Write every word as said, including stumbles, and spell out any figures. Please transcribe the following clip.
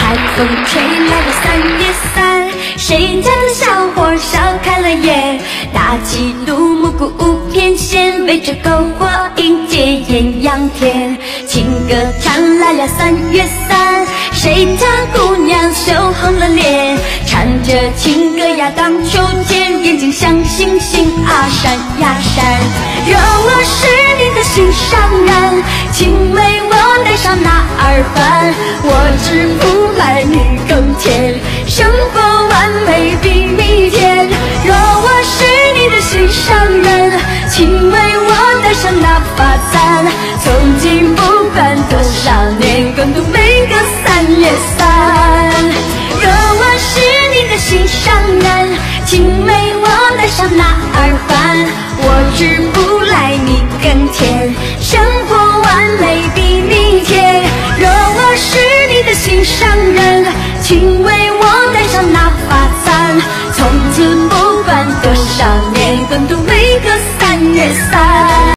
海风吹来了三月三，谁家的小火烧开了眼？大起独木鼓舞翩跹，围着篝火迎接艳阳天。情歌唱来了三月三，谁家姑娘羞红了脸？唱着情歌呀荡秋千，眼睛像星星啊闪呀闪。若我是你的心上人，请为我戴上那耳环，我只不赖你更甜，生活完美比蜜甜。若我是你的心上人，请为我戴上那发簪，从今不管多少年，共度每个三月三。若我是你的心上人，请为我戴上那耳环，我只不赖你更甜，生活完美比蜜甜。若我是你的心上人，请为我戴上那发簪，从此不管多少年，共度每个三月三。